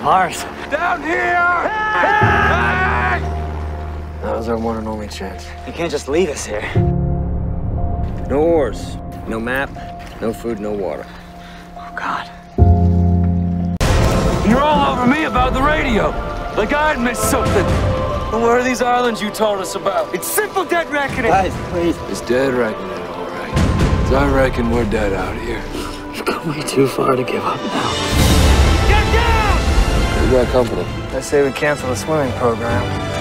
ours. Down here! Hey! That was our one and only chance. You can't just leave us here. No oars, no map, no food, no water. Oh, God. You're all over me about the radio. Like I'd missed something. Where are these islands you told us about? It's simple dead reckoning. Guys, please. It's dead reckoning, all right. 'Cause I reckon we're dead out here. We've come way too far to give up now. Get down! We got company. I say we cancel the swimming program.